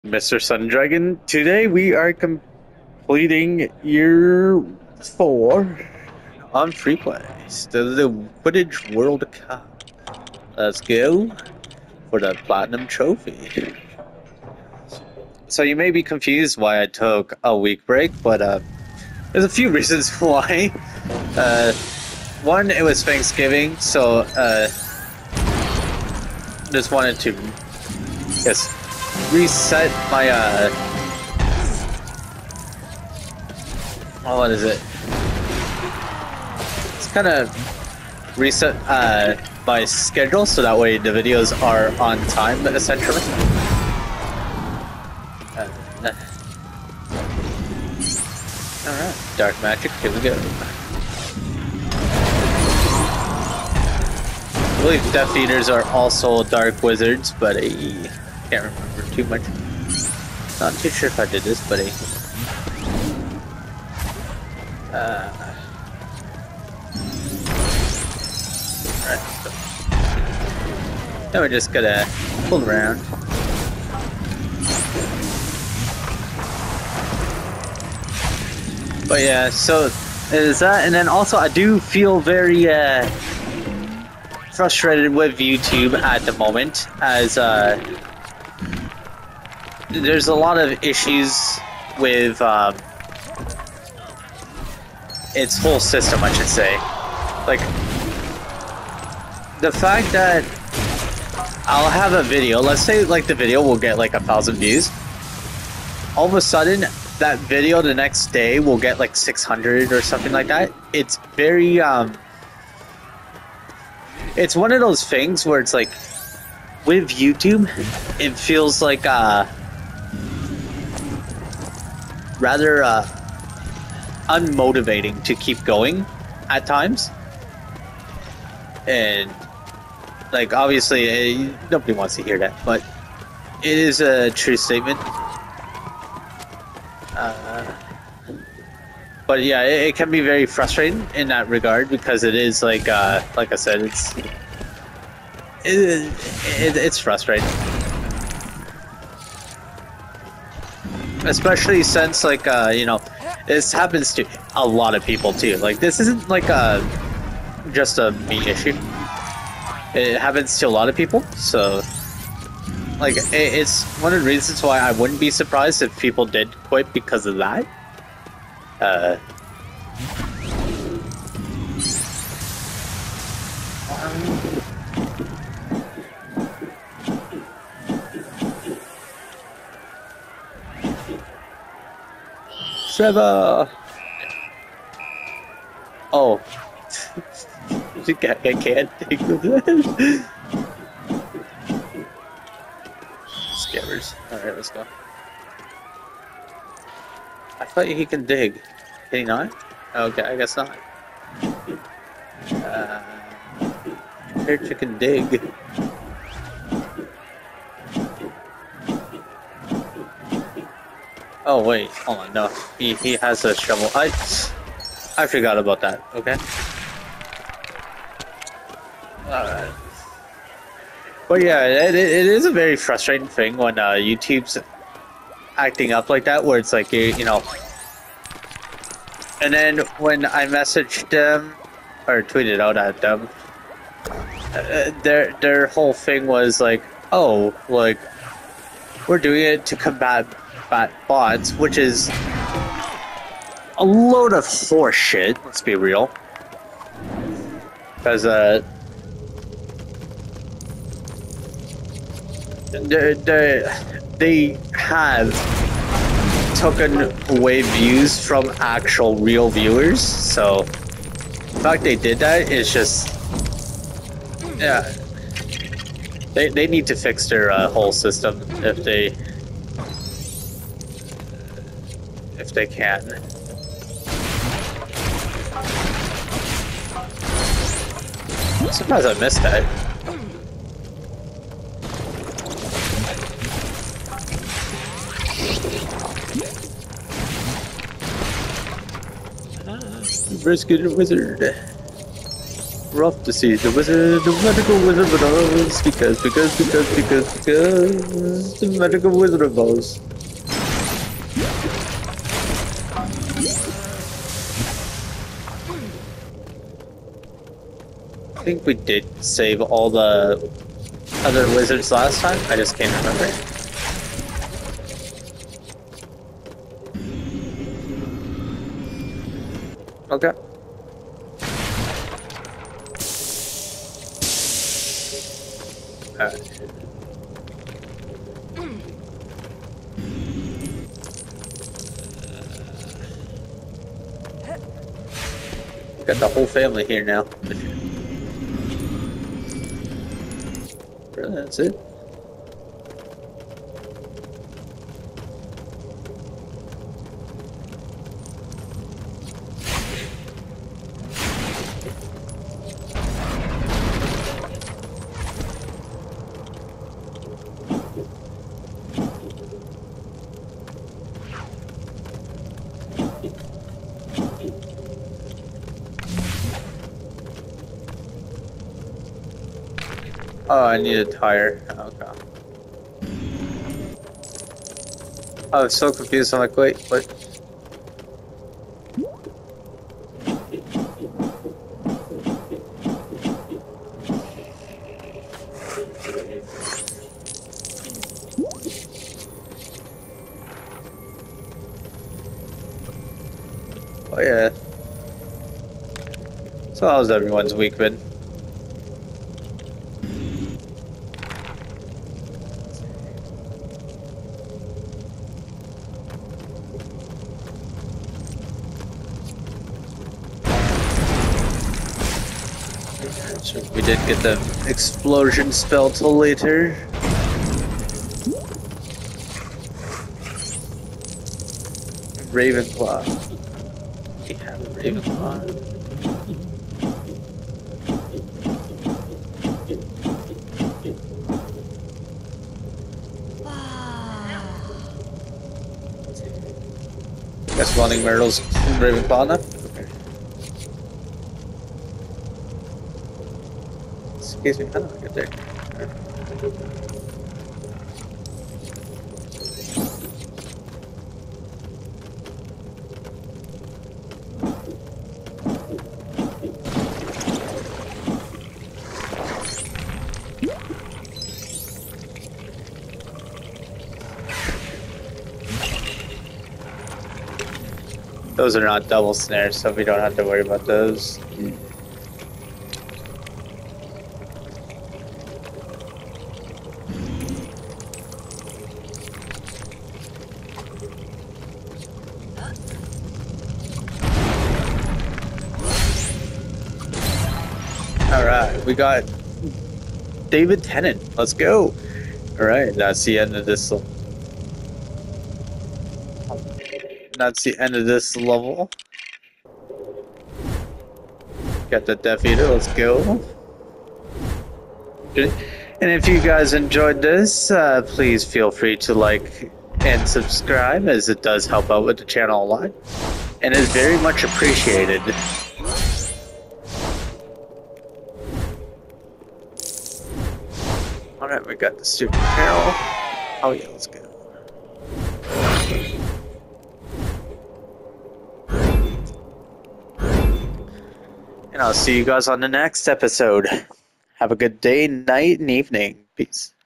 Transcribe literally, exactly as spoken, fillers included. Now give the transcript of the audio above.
mister Sundragon. Today we are completing year four on free play. Still the Quidditch World Cup. Let's go for the Platinum Trophy. So you may be confused why I took a week break, but uh, there's a few reasons why. Uh, one, it was Thanksgiving, so uh, just wanted to yes reset my uh oh, what is it? It's kind of reset uh my schedule so that way the videos are on time essentially. Uh, Alright, dark magic, here we go. I believe Death Eaters are also dark wizards, but I can't remember too much. Not too sure if I did this, but I. Uh, Alright, now we're just gonna pull around. But yeah, so is that, and then also I do feel very uh, frustrated with YouTube at the moment, as uh, there's a lot of issues with um, its whole system, I should say. Like, the fact that I'll have a video, let's say like the video will get like a thousand views, all of a sudden that video the next day will get like six hundred or something like that. It's very um it's one of those things where it's like with YouTube it feels like uh rather uh unmotivating to keep going at times. And like obviously uh, nobody wants to hear that, but it is a true statement. Uh, but yeah, it, it can be very frustrating in that regard because it is like, uh, like I said, it's it, it, it's frustrating, especially since like uh, you know, this happens to a lot of people too. Like this isn't like a just a me issue. It happens to a lot of people, so. Like, it's one of the reasons why I wouldn't be surprised if people did quit because of that. Uh... Trevor! Oh. I can't think of that. Scabbers. Alright, let's go. I thought he can dig. Can he not? Okay, I guess not. Uh, here you can dig. Oh wait, hold on, no. He, he has a shovel. I, I forgot about that, okay? Alright. But yeah, it, it is a very frustrating thing when uh, YouTube's acting up like that, where it's like, you, you know... And then when I messaged them, or tweeted out at them, uh, their, their whole thing was like, oh, like, we're doing it to combat bot bots, which is a load of horse shit, let's be real. Because, uh... They, they, they have taken away views from actual real viewers, so the fact they did that is just, yeah, they, they need to fix their uh, whole system if they if they can. I'm surprised I missed that. Rescued wizard. We're off to see the wizard, the magical wizard of Oz, because, because, because, because, because, the magical wizard of Oz. I think we did save all the other wizards last time, I just can't remember. Okay. Alright. Got the whole family here now. Really, that's it? Oh, I need a tire. Okay. I was so confused. I'm like, wait, what? Oh yeah. So how's everyone's week been? We didn't get the explosion spell till later. Ravenclaw. We have a Ravenclaw. Guess Running Myrtle's Ravenclaw now? Excuse me, how do I get there? Those are not double snares, so we don't have to worry about those. Alright, we got David Tennant. Let's go. Alright, that's the end of this. That's the end of this level. Got the Death Eater. Let's go. And if you guys enjoyed this, uh, please feel free to like and subscribe, as it does help out with the channel a lot, and is very much appreciated. Alright, we got the Super Carol. Oh yeah, let's go. And I'll see you guys on the next episode. Have a good day, night, and evening. Peace.